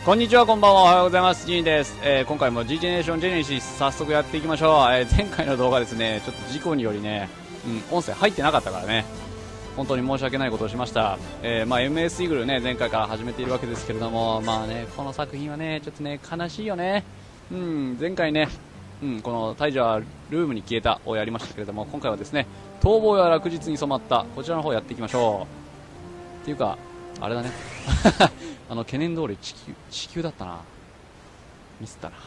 こんにちは、こんばんは、おはようございます。ジーンです。今回も G ジェネレーションジェネシス早速やっていきましょう。前回の動画ですね、ちょっと事故によりね、音声入ってなかったからね、本当に申し訳ないことをしました。MS イーグルね、前回から始めているわけですけれども、まあね、この作品はね、ちょっとね、悲しいよね。前回ね、この大樹はルームに消えたをやりましたけれども、今回はですね、逃亡や落日に染まった、こちらの方やっていきましょう。っていうか、あれだね。懸念通り地球だったな。ミスったな。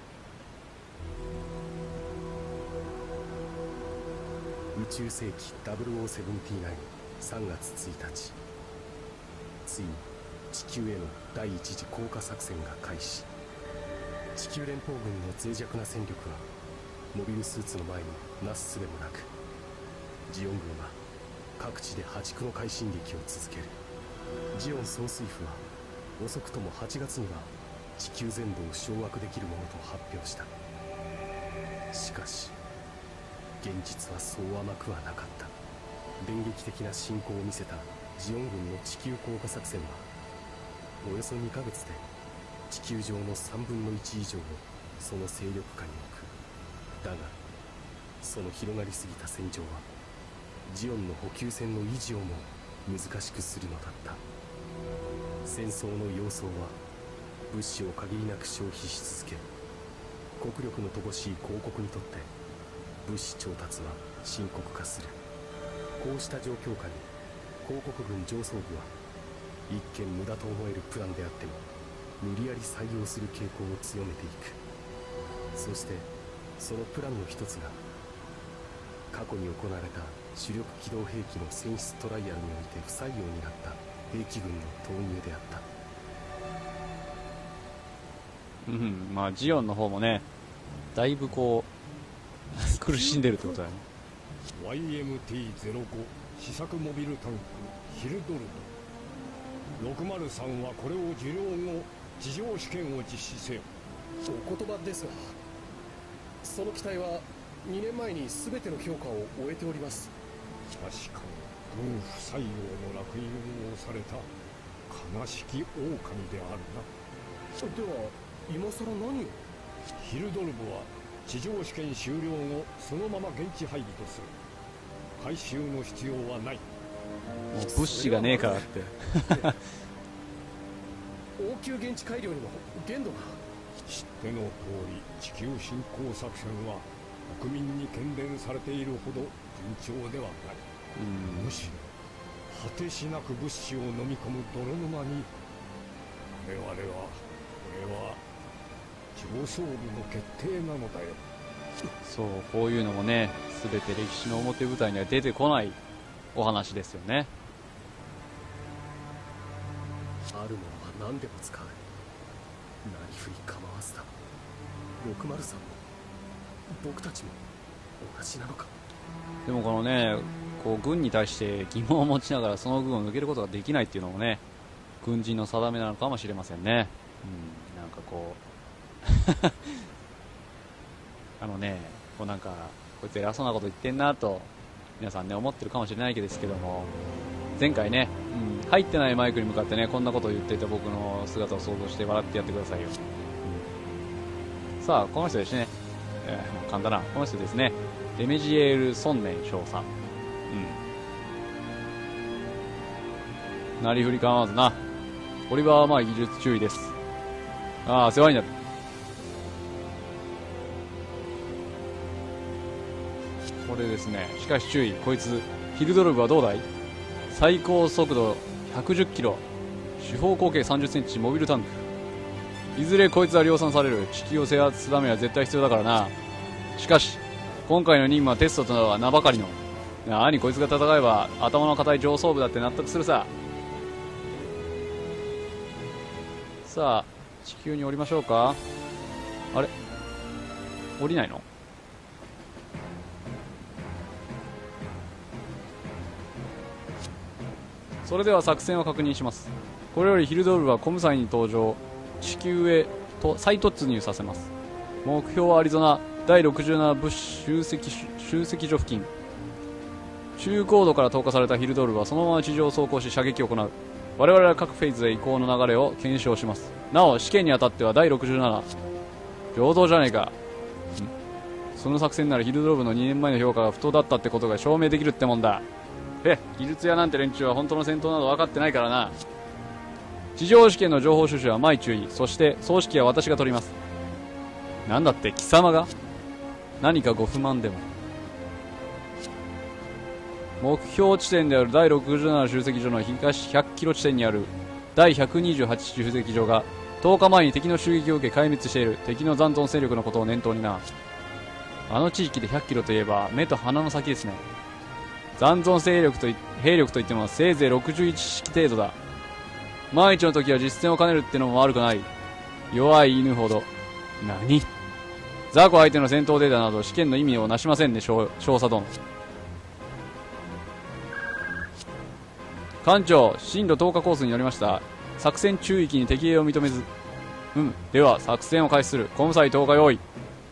宇宙世紀0079、3月1日、ついに地球への第一次降下作戦が開始。地球連邦軍の脆弱な戦力はモビルスーツの前になすすべもなく、ジオン軍は各地で破竹の快進撃を続ける。ジオン総帥府は遅くとも8月には地球全土を掌握できるものと発表した。しかし現実はそう甘くはなかった。電撃的な進行を見せたジオン軍の地球降下作戦はおよそ2ヶ月で地球上の3分の1以上をその勢力下に置く。だがその広がりすぎた戦場はジオンの補給線の維持をも難しくするのだった。戦争の様相は物資を限りなく消費し続け、国力の乏しい公国にとって物資調達は深刻化する。こうした状況下に公国軍上層部は一見無駄と思えるプランであっても無理やり採用する傾向を強めていく。そしてそのプランの一つが過去に行われた主力機動兵器の選出トライアルにおいて不採用になった兵器軍の投入であった。 まあジオンの方もね、だいぶこう苦しんでるってことだよね。 YMT-05 試作モビルタンクヒルドルド603はこれを受領後地上試験を実施せよ。 お言葉ですが、その機体は2年前に全ての評価を終えております。 確かに軍不採用の烙印を押された悲しき狼であるな。 では今さら何を。 ヒルドルブは地上試験終了後そのまま現地配備とする。回収の必要はない。 もう物資がねえからって応急現地改良にも限度が。 知っての通り地球侵攻作戦は国民に喧伝されているほど順調ではない。むしろ果てしなく物資を飲み込む泥沼に我々は上層部の決定なのだよ。 そう、こういうのもね、全て歴史の表舞台には出てこないお話ですよね。 あるものは何でも使う。なりふり構わずだ。603も僕たちも同じなのか。 でもこのね、こう軍に対して疑問を持ちながらその軍を抜けることができないっていうのもね、軍人の定めなのかもしれませんね。なんかこうこうなんかこいつ偉そうなこと言ってんなと皆さんね思ってるかもしれないですけども、前回ね、入ってないマイクに向かってねこんなことを言っていた僕の姿を想像して笑ってやってくださいよ。さあこの人ですね、簡単なこの人ですね、デメジエール・ソンネン少佐。なりふり構わずな。オリバーはまあ技術注意です。ああ世話になる。これですね、しかし注意、こいつヒルドルブはどうだい。最高速度110キロ、主砲口径30センチ、モビルタンク。いずれこいつは量産される。地球を制圧するためには絶対必要だからな。しかし今回の任務はテストとは名ばかりの。何こいつが戦えば頭の固い上層部だって納得するさ。さあ地球に降りましょうか。あれ降りないの。それでは作戦を確認します。これよりヒルドルブはコムサイに登場、地球へと再突入させます。目標はアリゾナ第67部集積所付近。中高度から投下されたヒルドルブはそのまま地上を走行し射撃を行う。我々は各フェーズへ移行の流れを検証します。 なお試験にあたっては第67平等じゃねえか。その作戦ならヒルドロブの2年前の評価が不当だったってことが証明できるってもんだ。ギルツヤなんて連中は本当の戦闘など分かってないからな。地上試験の情報収集は毎注意。そして総指揮は私が取ります。なんだって貴様が何かご不満でも。目標地点である第67集積所の東100キロ地点にある第128集積所が10日前に敵の襲撃を受け壊滅している。敵の残存勢力のことを念頭にな。あの地域で100キロといえば目と鼻の先ですね。残存兵力といってもせいぜい61式程度だ。万一の時は実戦を兼ねるってのも悪くない。弱い犬ほど。何？雑魚相手の戦闘データなど試験の意味をなしませんね、少佐殿。艦長、進路10日コースによりました。作戦中域に敵兵を認めず。では作戦を開始する。コムサイ10日用意。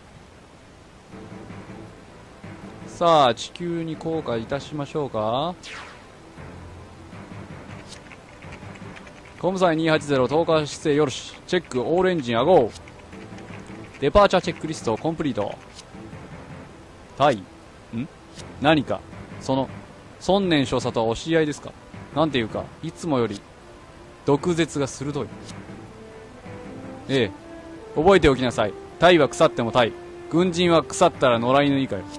さあ地球に降下いたしましょうか。コムサイ280、10日姿勢よろし。チェックオールエンジンアゴー。デパーチャーチェックリストコンプリート。何かその孫年少佐とはお知り合いですか。なんていうかいつもより毒舌が鋭い。覚えておきなさい。タイは腐ってもタイ、軍人は腐ったら野良犬以下よ。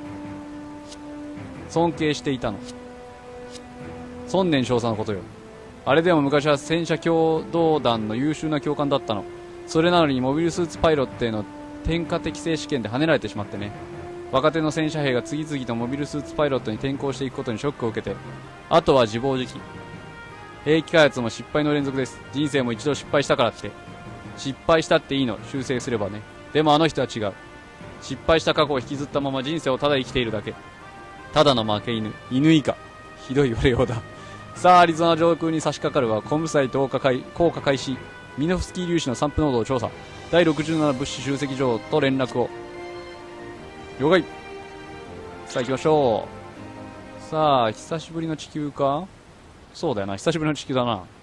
尊敬していたの孫年少佐のことよ。あれでも昔は戦車共同団の優秀な教官だったの。それなのにモビルスーツパイロットへの転科適正試験で跳ねられてしまってね。若手の戦車兵が次々とモビルスーツパイロットに転向していくことにショックを受けて、あとは自暴自棄。兵器開発も失敗の連続です。人生も一度失敗したからって失敗したっていいの、修正すればね。でもあの人は違う。失敗した過去を引きずったまま人生をただ生きているだけ。ただの負け犬、犬以下。ひどい言われようだ。さあアリゾナ上空に差し掛かるはコムサイ10日降下開始。ミノフスキー粒子の散布濃度を調査。第67物資集積場と連絡を。了解。さあ行きましょう。さあ久しぶりの地球か。そうだよな、久しぶりの地球だな。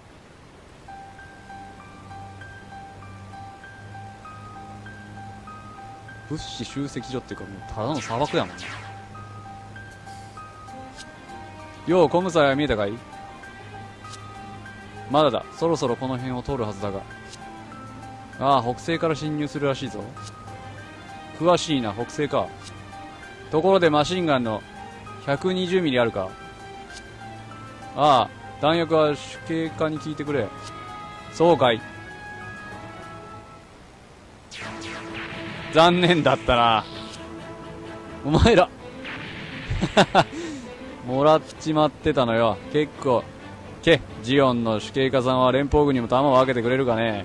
物資集積所っていうかもうただの砂漠やもんね。ようコムサイは見えたかい。まだだ。そろそろこの辺を通るはずだが。ああ、北西から侵入するらしいぞ。詳しいな、北西か。ところでマシンガンの120ミリあるか。ああ、弾薬は主計課に聞いてくれ。そうかい。残念だったな。お前らもらっちまってたのよ。結構ジオンの主計課さんは連邦軍にも弾を分けてくれるかね。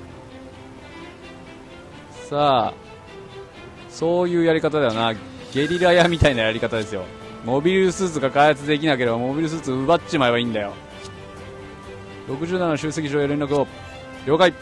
さあそういうやり方だよな。ゲリラ屋みたいなやり方ですよ。モビルスーツが開発できなければモビルスーツ奪っちまえばいいんだよ。67の集積所へ連絡を。了解。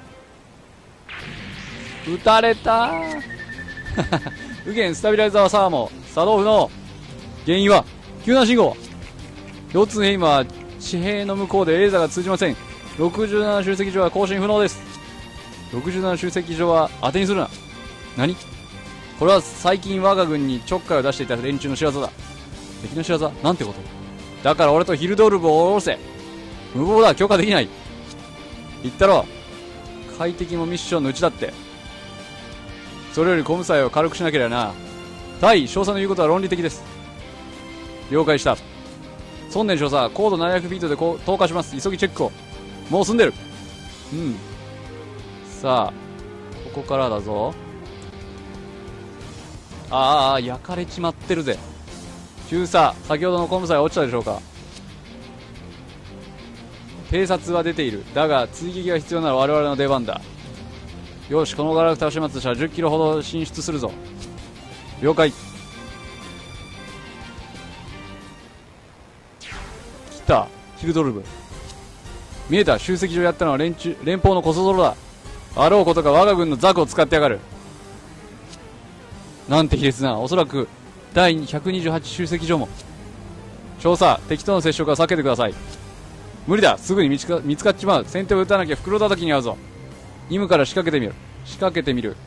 撃たれた右舷スタビライザーサーモ作動不能。原因は救難信号。腰痛ヘイマー地平の向こうでレーザーが通じません。67集積所は更新不能です。67集積所は当てにするな。何これは最近我が軍にちょっかいを出していた連中の仕業だ。敵の仕業なんてこと。だから俺とヒルドルブを下ろせ。無謀だ、許可できない。言ったろ。快適もミッションのうちだって。それよりコムサイを軽くしなければな。対少佐の言うことは論理的です。了解した。孫年少佐、高度700フィートで投下します。急ぎチェックを。もう済んでる。さあここからだぞ。焼かれちまってるぜ。中佐、先ほどのコムサイは落ちたでしょうか。偵察は出ている。だが追撃が必要なら我々の出番だ。よし、このガラクタ始末車10キロほど進出するぞ。了解。来たヒルドルブ。見えた。集積所やったのは連邦のコソ泥だ。あろうことか我が軍のザクを使ってやがる。なんて卑劣な。おそらく第128集積所も。少佐、敵との接触は避けてください。無理だ、すぐに見つかっちまう。先手を打たなきゃ袋叩きに遭うぞ。 イムから仕掛けてみる。仕掛けてみる。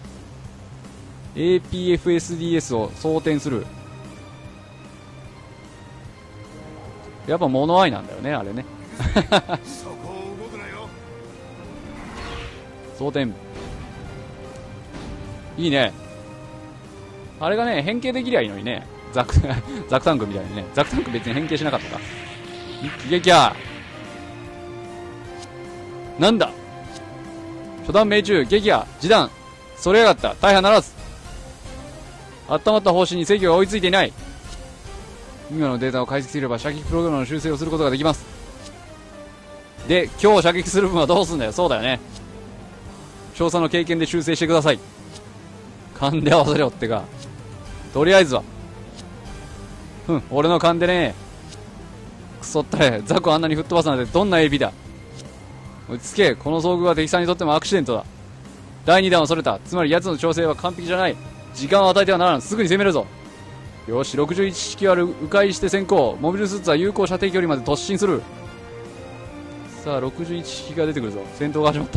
APFSDS を装填する。やっぱ物合いなんだよね、あれね。 そこを動くなよ。 装填。いいね。あれがね、変形できりゃいいのにね。ザクタンクみたいにね。ザクタンク別に変形しなかったか。一気撃破。なんだ、初段命中、撃破、示弾、それやがった、大破ならず。温まった方針に制御が追いついていない。今のデータを解析すれば射撃プログラムの修正をすることができます。で、今日射撃する分はどうすんだよ。そうだよね。少佐の経験で修正してください。勘で合わせろってか。とりあえずは。俺の勘でね。クソったれ、ザクをあんなに吹っ飛ばすなんてどんなエビだ。落ち着け、この遭遇は敵さんにとってもアクシデントだ。第2弾はそれた。つまり奴の調整は完璧じゃない。時間を与えてはならん。すぐに攻めるぞ。よし、61式ある迂回して先行。モビルスーツは有効射程距離まで突進する。さあ、61式が出てくるぞ。戦闘が始まった。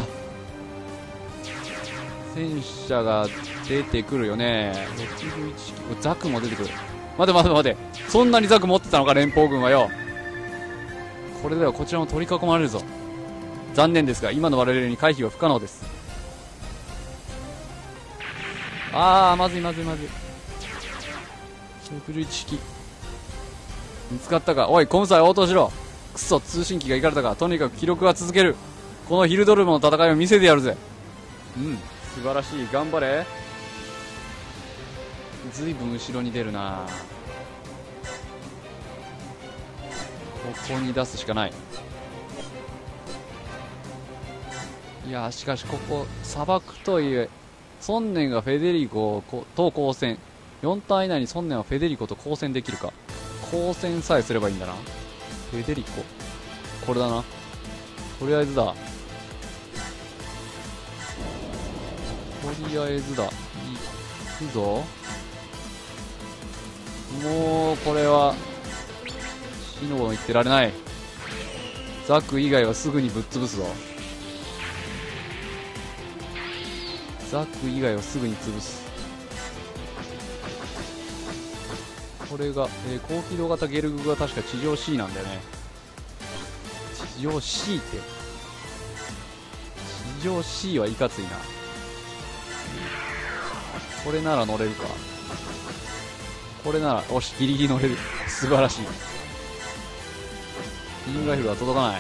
戦車が出てくるよね。61式。ザクも出てくる。待て待て待て。そんなにザク持ってたのか、連邦軍はよ。これではこちらも取り囲まれるぞ。残念ですが、今の我々に回避は不可能です。あー、まずいまずいまずい。61式。見つかったか。おい、コムサイ応答しろ。くそ、通信機がいかれたか。とにかく記録は続ける。このヒルドルムの戦いを見せてやるぜ。素晴らしい。頑張れ。ずいぶん後ろに出るな。ここに出すしかない。いやしかしここ砂漠といえ、ソンネンがフェデリコと交戦。4ターン以内にソンネンはフェデリコと交戦できるか。交戦さえすればいいんだな。フェデリコこれだな。とりあえずだ。とりあえずだ。行くぞ。もうこれは火の言ってられない。ザク以外はすぐにぶっ潰すぞ。ザク以外はすぐに潰す。これが、高機動型ゲルグが確か地上 C なんだよね。地上 C って地上 C はいかついな。これなら乗れるか。これなら、おし、ギリギリ乗れる。素晴らしい。ビームライフルは届かない。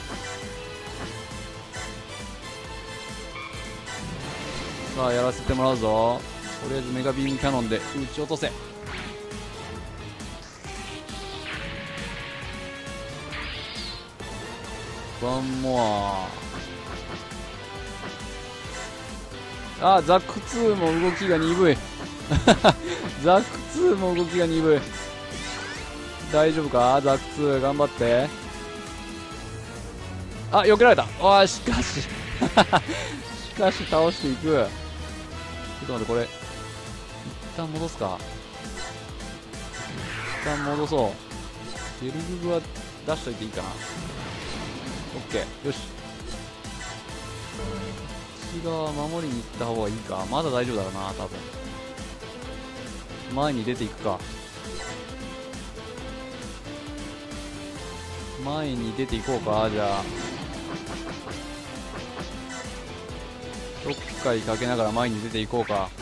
さあ、やらせてもらうぞ。とりあえずメガビームキャノンで撃ち落とせ。ワンモア。あ、ザック2も動きが鈍い。ザック2も動きが鈍い。大丈夫かザック2、頑張って。あ、避けられた。あ、しかし。しかし倒していく。ちょっと待って、これ。一旦戻すか。一旦戻そう。ゲルググは出しといていいかな。オッケー。よし。内側守りに行った方がいいか。まだ大丈夫だろうな、多分。前に出ていくか。前に出ていこうか。じゃあちょっかいかけながら前に出ていこうか。よ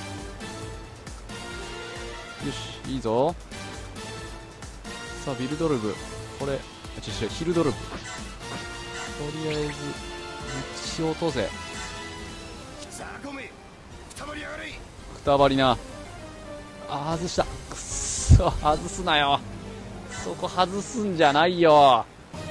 し、いいぞ。さあ、ビルドルブ。これヒルドルブ。とりあえず撃ち落とせ。 さあゴメ、くたばりやがれ。 くたばりな。あ、外した。くっそ、外すなよ。そこ外すんじゃないよ。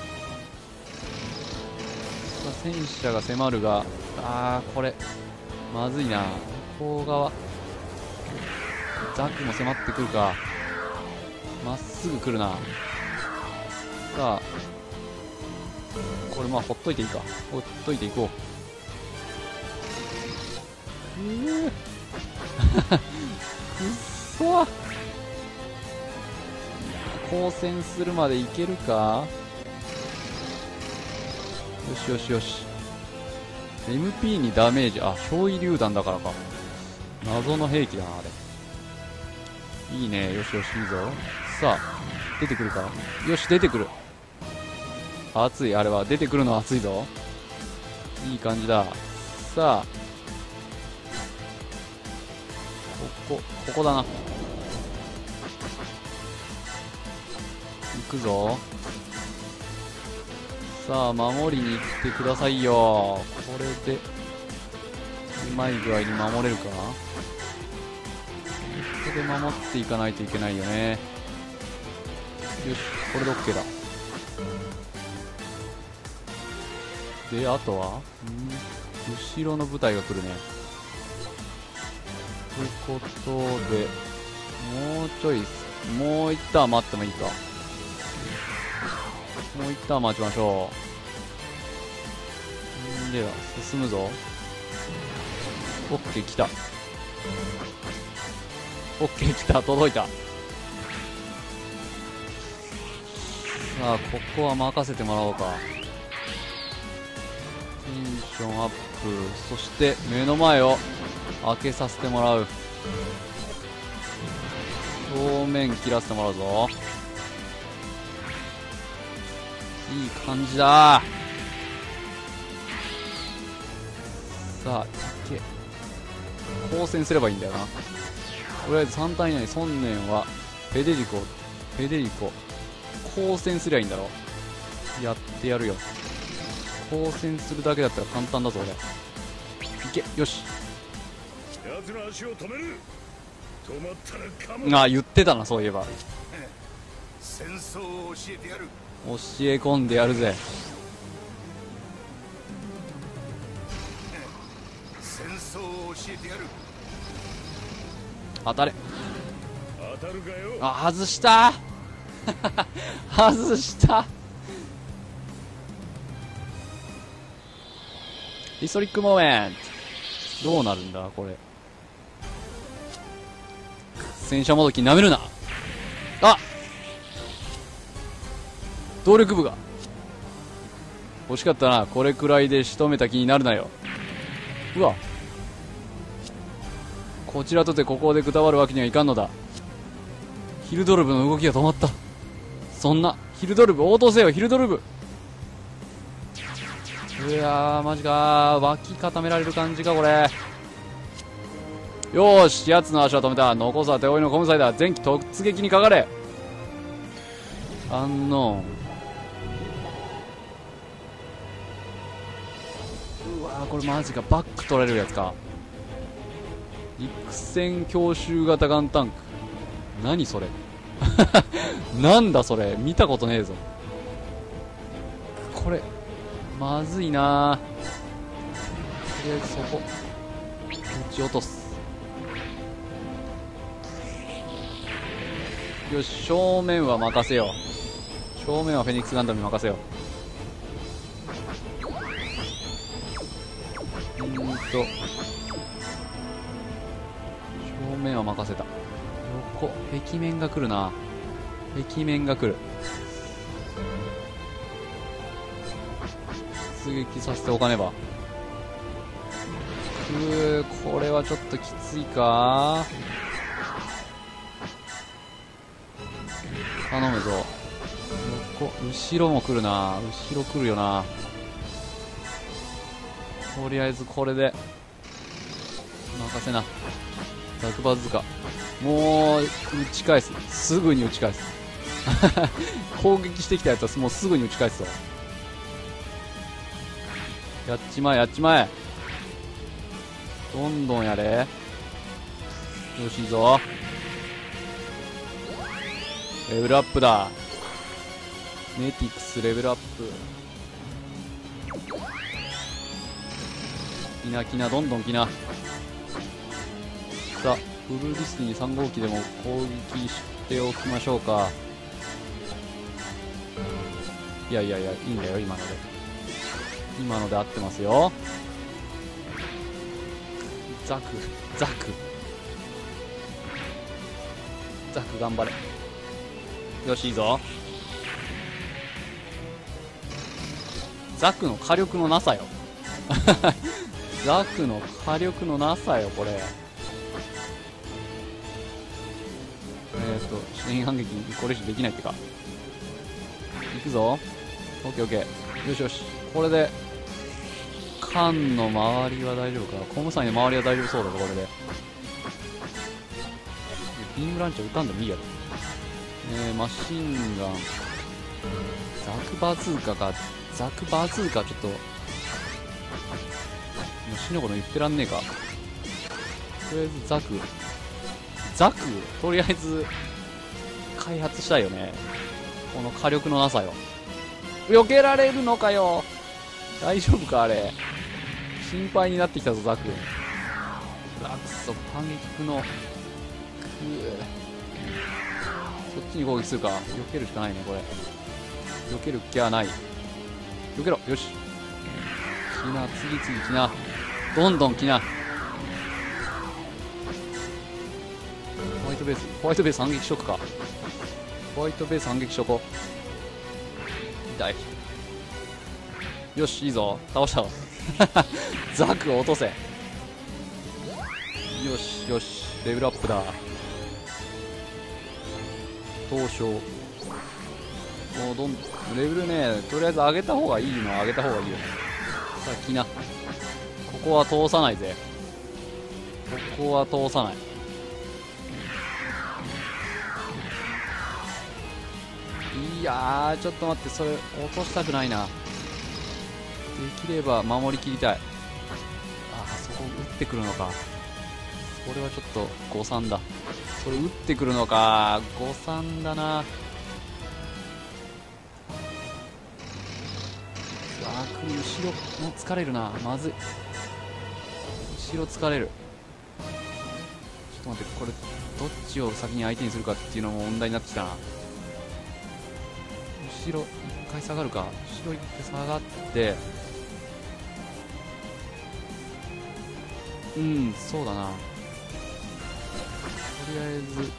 戦車が迫るが、これまずいな。向こう側ザクも迫ってくるか。まっすぐ来るな。さあ、これまあほっといていいか。ほっといていこう。くっそ、交戦するまでいけるか。よしよしよし。 MP にダメージ、あ、憑依榴弾だからか。謎の兵器だな、あれ。いいね、よしよし、いいぞ。さあ、出てくるか。よし、出てくる。熱い、あれは。出てくるのは熱いぞ。いい感じだ。さあ、ここだな。行くぞ。さあ、守りに行ってくださいよ。これで、うまい具合に守れるか。ここで守っていかないといけないよね。よし、これで OK だ。で、あとは後ろの部隊が来るね。ということで、もうちょい、もう一ターン待ってもいいか。もう一ターン待ちましょう。では、進むぞ。OK、来た。OK、来た。届いた。さあ、ここは任せてもらおうか。テンションアップ。そして目の前を開けさせてもらう。正面切らせてもらうぞ。いい感じだ。さあ、いけ。交戦すればいいんだよな。とりあえず3体以内にソンネンはフェデリコ交戦すりゃいいんだろ。やってやるよ。交戦するだけだったら簡単だぞ俺。いけ、よし。 奴の足を止める。止まったらかも。 あ、言ってたな、そういえば。 戦争を教えてやる。 教え込んでやるぜ。 戦争を教えてやる。 当たれ。 当たるかよ。 あ、外した外した。ヒストリックモーメント。どうなるんだこれ。戦車もどきなめるな。あ、動力部が欲しかったな。これくらいで仕留めた気になるなよ。うわ、こちらとてここでくたばるわけにはいかんのだ。ヒルドルブの動きが止まった。そんなヒルドルブ応答せよ。ヒルドルブ。いやー、マジかー。脇固められる感じかこれ。よーし、奴の足は止めた。残すは手負いのコムサイだ。前期突撃にかかれ。アンノーン。うわー、これマジか。バック取られるやつか。陸戦強襲型ガンタンク。何それなんだそれ。見たことねえぞこれ。まずいな。とりあえずそこ撃ち落とす。よし、正面は任せよう。正面はフェニックスガンダムに任せよう。正面は任せた。横壁面が来るな。壁面が来る。出撃させておかねば。これはちょっときついか。頼むぞ。横後ろも来るな。後ろ来るよな。とりあえずこれで任せな。ザクバズカもう打ち返す。すぐに打ち返す攻撃してきたやつはもうすぐに打ち返すぞ。やっちまえやっちまえ。どんどんやれ。よしいいぞ。レベルアップだ。ネティクスレベルアップ。きなきな、どんどんきな。さあ、フルリスティに3号機でも攻撃しておきましょうか。いやいやいや、いいんだよ今ので。今ので合ってますよ。ザク頑張れ。よしいいぞ。ザクの火力のなさよ。 ザクの火力のなさよこれ。支援反撃これ以上できないってか。いくぞ。オッケーオッケー。よしよし。これで缶の周りは大丈夫か。コムサイの周りは大丈夫そうだぞこれで。ビームランチャー撃たんでもいいやろ。マシンガンザクバズーカか。ザクバズーカちょっと死のこと言ってらんねえか。とりあえずザクとりあえず開発したいよね。この火力のなさよ。避けられるのかよ。大丈夫かあれ。心配になってきたぞザク。くそ反撃くの。そっちに攻撃するか。避けるしかないねこれ。避ける気はない。避けろ。よし来な、次々来な、どんどん来な。ホワイトベース反撃しとくか。ホワイトベース反撃しとこう。痛い。よしいいぞ、倒したわザクを落とせ。よしよし、レベルアップだ。東証もうどんレベルね、とりあえず上げた方がいいのは上げた方がいいよ。さあ来な。ここは通さないぜ。ここは通さない。いやーちょっと待って、それ落としたくないな。できれば守りきりたい。ああそこ打ってくるのか。これはちょっと誤算だ。それ打ってくるのか、誤算だな。後ろも疲れるな。まずい、後ろ疲れる。ちょっと待って、これどっちを先に相手にするかっていうのも問題になってきたな。後ろ一回下がるか。後ろ一回下がって、そうだな。とりあえず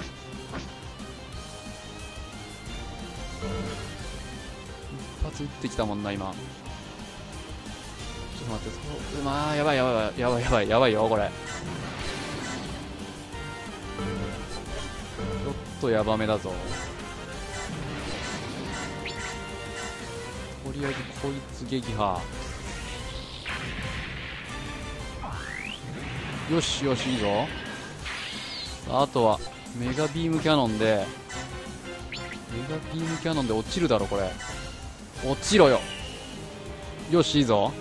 一発撃ってきたもんな今。ちょっと待って、やばいよこれ。ちょっとヤバめだぞ。とりあえずこいつ撃破。よしよしいいぞ。あとはメガビームキャノンで落ちるだろこれ。落ちろよ。よしいいぞ。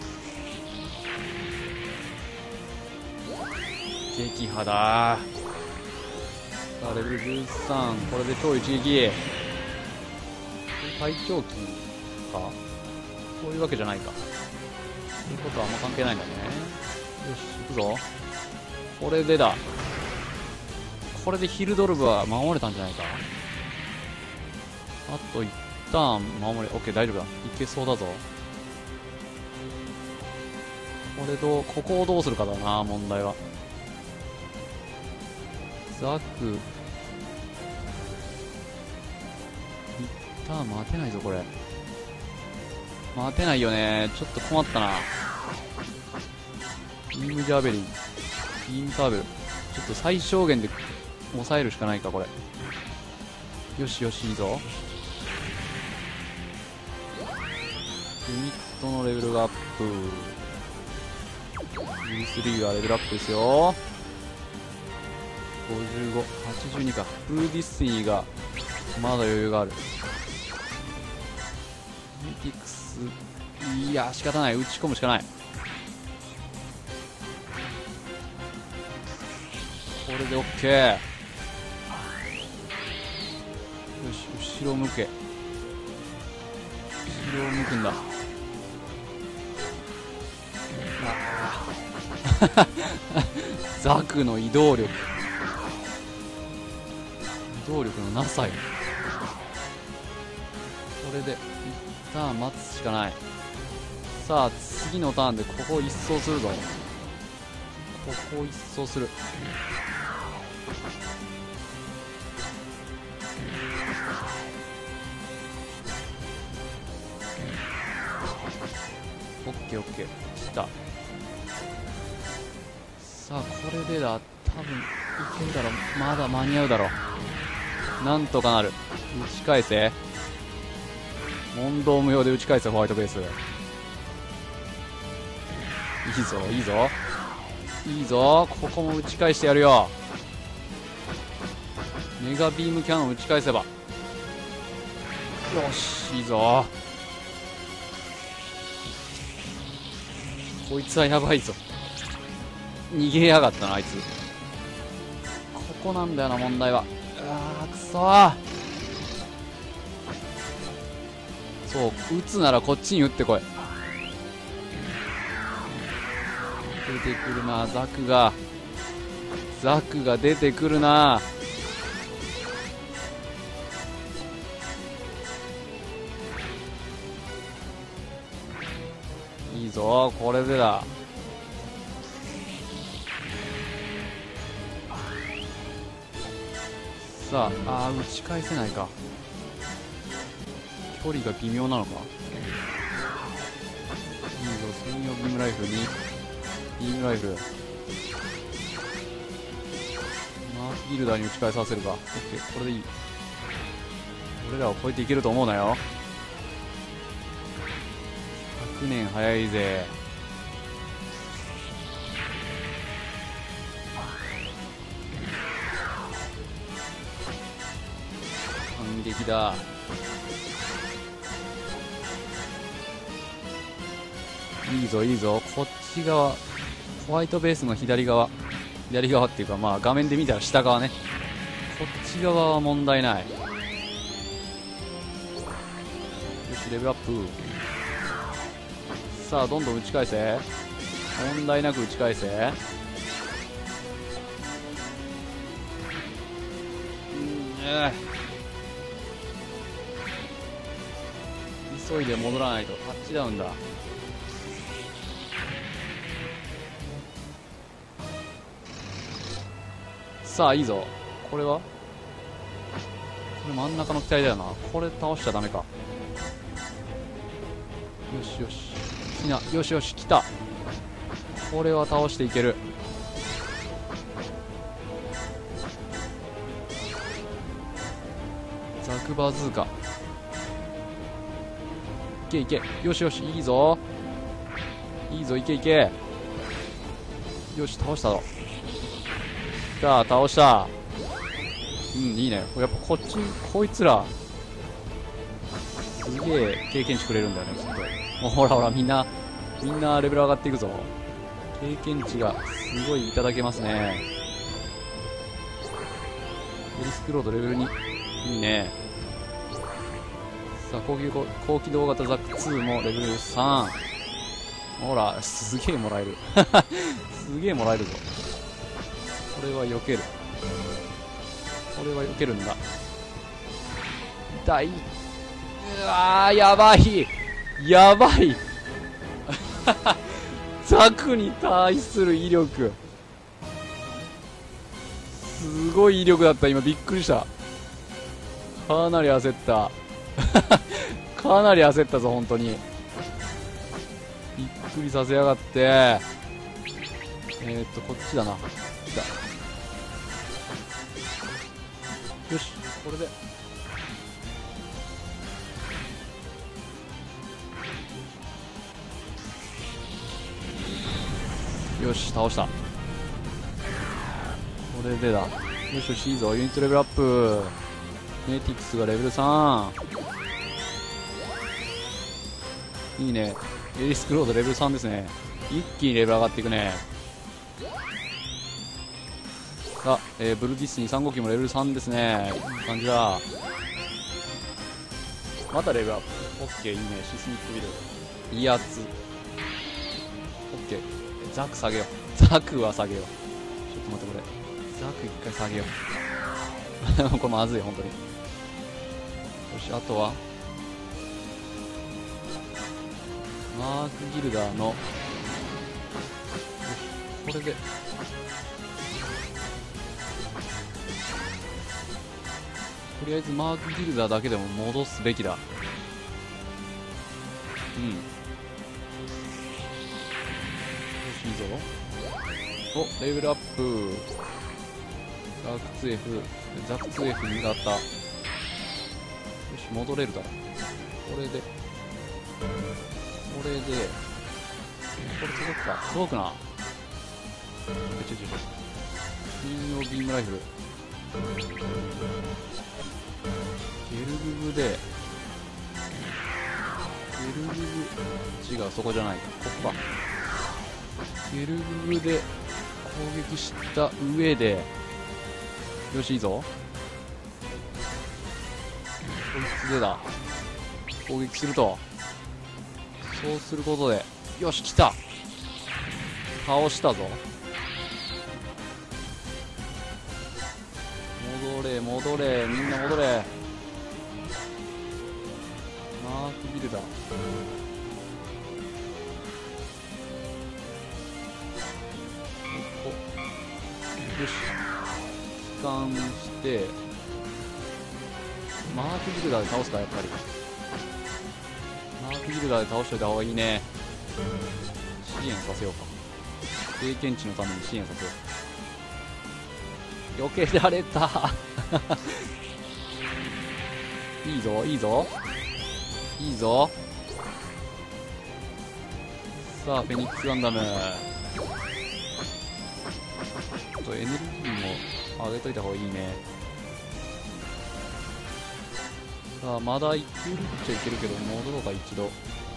撃破だ。さあレベル13、これで超一撃。隊長機か、そういうわけじゃないか。そういうことはあんま関係ないんだね。よし行くぞ。これでだ。これでヒルドルブは守れたんじゃないか。あと一旦守れ。オッケー大丈夫だ。いけそうだぞ。ここをどうするかだな問題は。ザク一旦待てないぞこれ。待てないよね。ちょっと困ったな。ビームジャーベリー、ビームサーベル、ちょっと最小限で抑えるしかないかこれ。よしよしいいぞ。ユニットのレベルがアップ。 U3 はレベルアップですよ。55、82か。フルディスティニーがまだ余裕がある。ミティクス、いや仕方ない、打ち込むしかない。これで OK。 よし後ろ向け。後ろを向くんだ。ザクの移動力のなさよ。これで一旦待つしかない。さあ次のターンでここを一掃するぞ。ここを一掃する。オッケーオッケー。 た。さあこれでだ、多分いけるだろう。まだ間に合うだろう。なんとかなる。打ち返せ。問答無用で打ち返せホワイトベース。いいぞいいぞいいぞ、ここも打ち返してやるよ。メガビームキャノン打ち返せば、よし、いいぞ。こいつはやばいぞ。逃げやがったな、あいつ。ここなんだよな、問題は。あー、くそー。そう、打つならこっちに打ってこい。出てくるな、ザクが出てくるな。いいぞ、これでだ。さあ、打ち返せないか。距離が微妙なのか。いいぞ、専用ビームライフルにビームライフル、マークギルダーに打ち返させるか。オッケー、これでいい。俺らを超えていけると思うなよ。100年早いぜ。反撃だ。いいぞいいぞ、こっち側、ホワイトベースの左側っていうか、まあ画面で見たら下側ね。こっち側は問題ない。よし、レベルアップ。さあどんどん打ち返せ。問題なく打ち返せ。急いで戻らないとタッチダウンだ。さあいいぞ。これはこれ真ん中の機体だよな。これ倒しちゃダメか。よしよし、きな、よしよし、来た。これは倒していける。ザクバズーカ、いけいけ、よしよし、いいぞいいぞ、いけいけ。よし、倒したぞ。さあ倒した。うん、いいね。やっぱこっち、こいつらすげえ経験値くれるんだよね、きっと。もうほらほら、みんなレベル上がっていくぞ。経験値がすごいいただけますね。エリスクロードレベル2、いいね。さあ高機動型ザック2もレベル3。ほら、すげえもらえるすげえもらえるぞ。これは避ける。これは避けるんだ。痛い。うわー、やばいやばいザクに対する威力、すごい威力だった。今びっくりした。かなり焦ったかなり焦ったぞ、本当に。びっくりさせやがって。こっちだな。来た。よし、これでよし、倒した。これでだ。よしよし、いいぞ。ユニットレベルアップ。ネイティクスがレベル3。いいね。エリスクロードレベル3ですね。一気にレベル上がっていくね。あ、ブルディスニー3号機もレベル3ですね。いい感じだ。またレベルアップ。オッケー、いいね。シスミックビル。威圧。オッケー。ザク下げよう。ザクは下げよう。ちょっと待って、これザク一回下げようこれまずい、本当に。よし、あとはマークギルダーの、よし、これでとりあえずマークギルダーだけでも戻すべきだ。うん。 お、レベルアップ。ザク 2F、ザク 2F になった。よし、戻れるだろ。これで、これ届くか。届くな。金曜ビームライフル。ゲルググで、ゲルググ、違う、そこじゃないか。ここか。ゲルググで攻撃した上で、よし、いいぞ。こいつでだ。攻撃すると。そうすることで、よし、来た。倒したぞ。戻れ、戻れ、みんな戻れ。マークビルだ。よし。帰還して、マークビルダーで倒すか、やっぱり。マークビルダーで倒しといた方がいいね。支援させようか。経験値のために支援させよう。避けられた。いいぞ、いいぞ。いいぞ。さあ、フェニックスガンダム。ちょっとエネルギーも上げといた方がいいね。さあ、まだいけるっちゃいけるけど、戻ろうか、一度。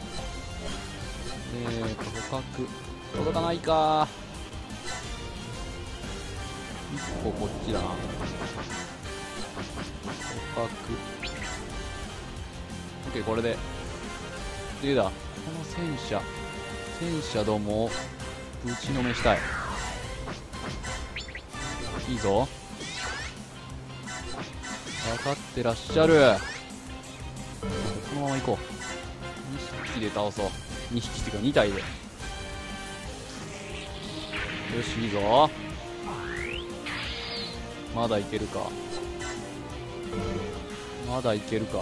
捕獲。届かないか。1個こっちだな。捕獲。OK、これで。でだ、この戦車どもをぶちのめしたい。いいぞ。分かってらっしゃる。このまま行こう。2匹で倒そう。2匹っていうか2体で。よし、いいぞ。まだいけるか。まだいけるか。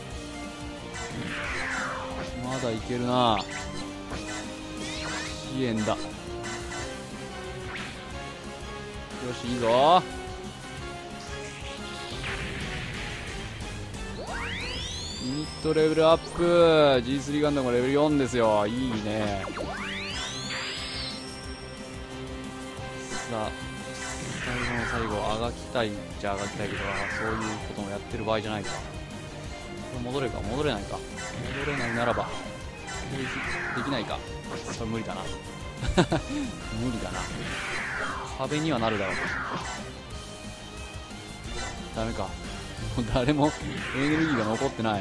まだいけるな。支援だ。よし、いいぞ。ユニットレベルアップ。 G3 ガンダムレベル4ですよ。いいね。さあ、最後の最後、あがきたいっちゃあがきたいけど、そういうこともやってる場合じゃないか。これ戻れるか、戻れないか。戻れないならば、できないか。それ無理だな。無理だな。壁にはなるだろう。ダメか。もう誰もエネルギーが残ってない。よし。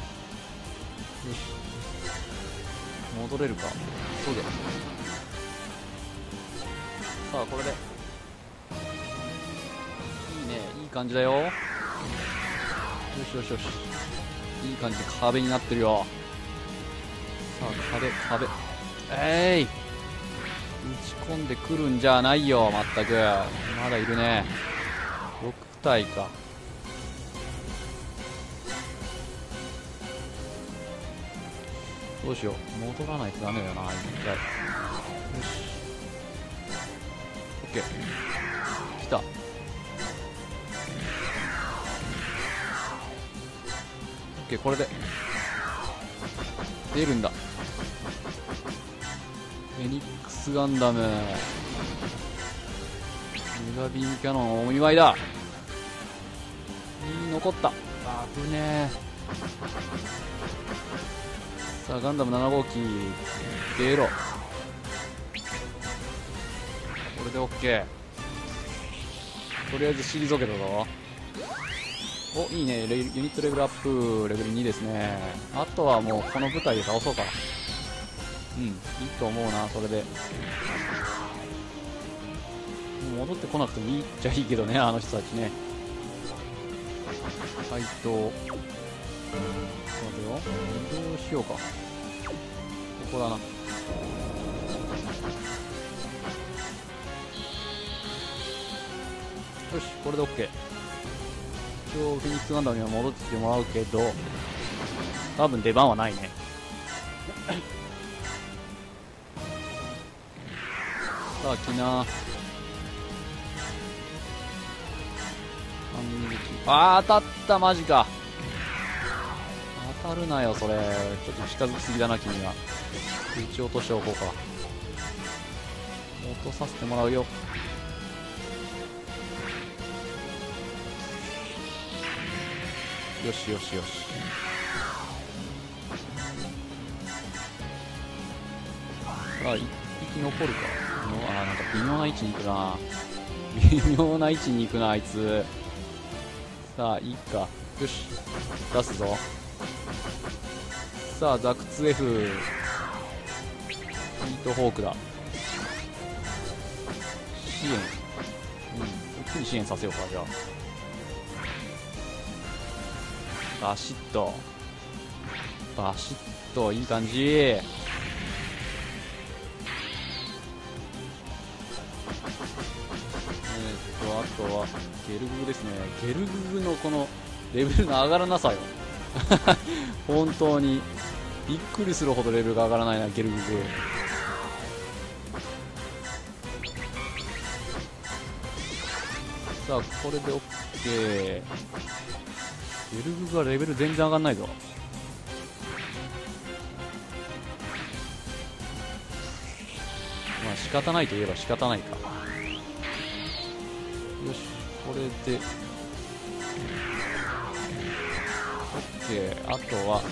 戻れるか。そうだよ。さあ、これで。いいね。いい感じだよ。よしよしよし。いい感じで壁になってるよ。さあ、壁。打ち込んでくるんじゃないよ、まったく。まだいるね。6体か。どうしよう。戻らないとダメだよな、一回。よし。オッケー。来た。オッケー、これで。出るんだ。フェニックスガンダム。メガビームキャノンお見舞いだ。残った。あぶねえ。さあ、ガンダム7号機出ろ。これで OK。 とりあえず退けたぞ。お、いいね。ユニットレベルアップレベル2ですね。あとはもうこの舞台で倒そうか。うん、いいと思うな。それでもう戻ってこなくてもいいっちゃいいけどね、あの人たちね。はいと、待てよ、移動しようか。ここだな。よし、これで OK。 一応フェニックスガンダムには戻ってきてもらうけど、多分出番はないね。 さあ来な。あー当たった、マジか。当たるなよそれ。ちょっと近づきすぎだな君は。撃ち落としておこうか。落とさせてもらうよ。よしよしよし。さあ一匹残るか。なんか微妙な位置に行くな。微妙な位置に行くなあいつ。さあいいか。よし出すぞ。さあザクツ F ヒートホークだ。支援、一気に支援させようか。じゃあバシッとバシッといい感じ。あとはゲルググですね。ゲルググのこのレベルの上がらなさよ。本当にびっくりするほどレベルが上がらないなゲルググ。さあこれで OK。 ゲルググはレベル全然上がんないぞ。まあ仕方ないといえば仕方ないか。よしこれで OK。 あとは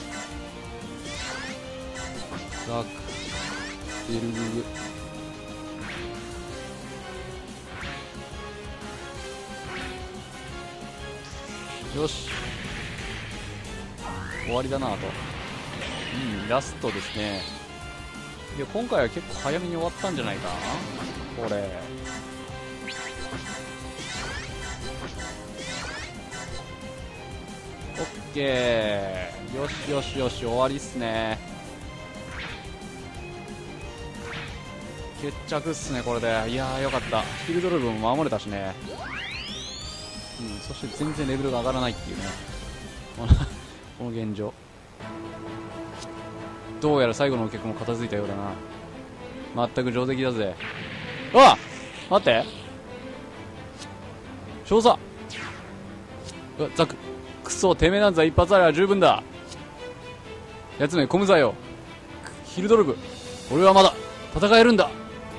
ザクゲルググ。よし終わりだなあと。ラストですね。いや今回は結構早めに終わったんじゃないかなこれ。オッケー。よしよしよし終わりっすね。決着っすねこれで。いやーよかった。ヒルドルブも守れたしね。そして全然レベルが上がらないっていうね。この現状。どうやら最後のお客も片付いたようだな。全く上出来だぜ。あっ待って少佐。ザククソてめえなんざ一発あれば十分だ。やつめコムザよ。ヒルドルブ俺はまだ戦えるんだ。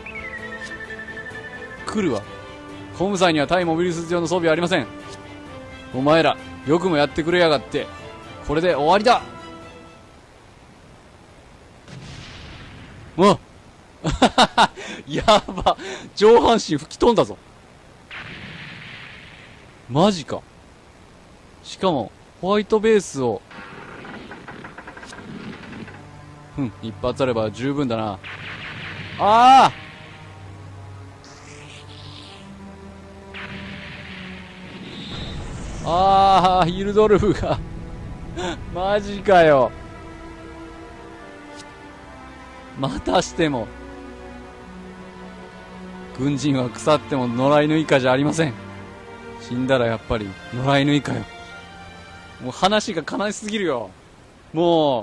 来るわ。コムザイには対モビルスーツ用の装備はありません。お前らよくもやってくれやがって。これで終わりだ。うわやば上半身吹き飛んだぞ。マジか。しかもホワイトベースを一発あれば十分だな。ああヒルドルフがマジかよ。またしても軍人は腐っても野良犬以下じゃありません。死んだらやっぱり野良犬以下よ。もう話が悲しすぎるよ。もう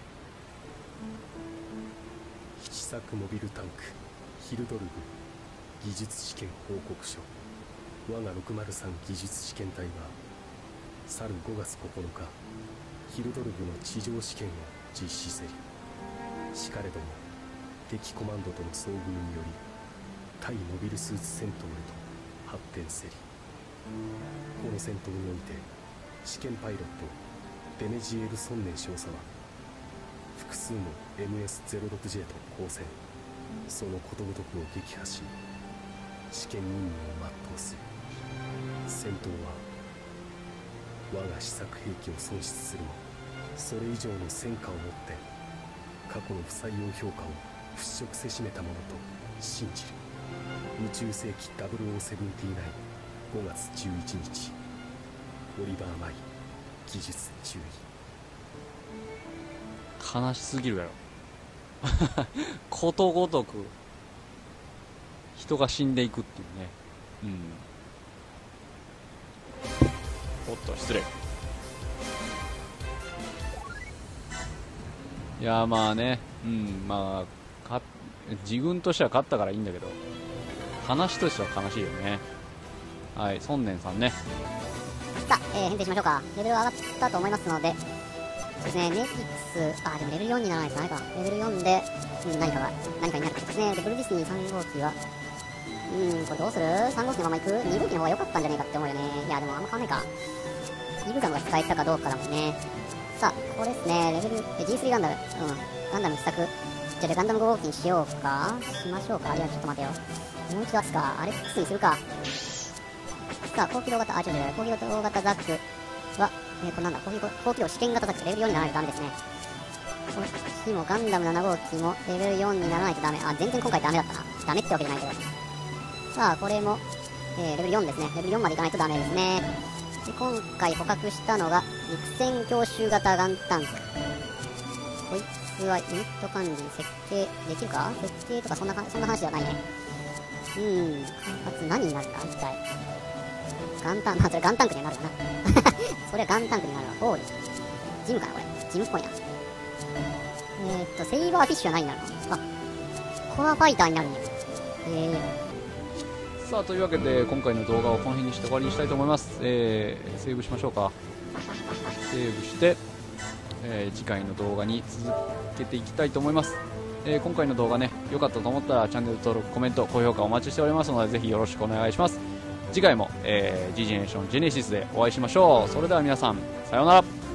試作モビルタンクヒルドルブ技術試験報告書。我が603技術試験隊は去る5月9日ヒルドルブの地上試験を実施せり。しかれども敵コマンドとの遭遇により対モビルスーツ戦闘へと発展せり。この戦闘において試験パイロットベネジエル・ソンネン少佐は複数の MS-06J と交戦。そのことごとくを撃破し試験任務を全うする。戦闘は我が試作兵器を損失するもそれ以上の戦果をもって過去の不採用評価を払拭せしめたものと信じる。宇宙世紀00795月11日オリバー・マイ技術注意。 悲しすぎるやろことごとく人が死んでいくっていうね。おっと失礼。いやまあねまあ自軍としては勝ったからいいんだけど、 話としては悲しいよね。はい、孫年さんね。 さあ、編成しましょうか。レベル上がったと思いますので、そうですね、ネティクス、でもレベル4にならないとダメか。レベル4で、何かになることですね。で、ブルーディスニー3号機は、これどうする ?3 号機のまま行く ?2 号機の方が良かったんじゃねえかって思うよね。いや、でもあんま変わんないか。イブガムが使えたかどうかだもんね。さあ、これですね、レベル、G3 ガンダム、ガンダム試作。じゃあガンダム5号機にしようかしましょうか。いや、ちょっと待てよ。もう一度出すか。アレックスにするか。さあ、高機動型、高機動型ザックは、これなんだ、高機動試験型ザック、レベル4にならないとダメですね。こっちもガンダム7号機もレベル4にならないとダメ。全然今回ダメだったな。ダメってわけじゃないけど。さあ、これも、レベル4ですね。レベル4までいかないとダメですね。で、今回捕獲したのが、陸戦強襲型ガンタンク。こいつはユニット管理、設計、できるか設計とかそんな話ではないね。開発何になるんだ一体。ガンタン、それガンタンクにはなるかな。それはガンタンクになるわ。ホール。ジムかなこれ。ジムっぽいな。セイバーフィッシュは何になるの？コアファイターになるね。 さあ、というわけで今回の動画をこの辺にして終わりにしたいと思います。セーブしましょうか。セーブして、次回の動画に続けていきたいと思います。今回の動画ね、良かったと思ったらチャンネル登録、コメント、高評価お待ちしておりますので、ぜひよろしくお願いします。次回も、G ジェネレーションジェネシスでお会いしましょう。それでは皆さん、さようなら。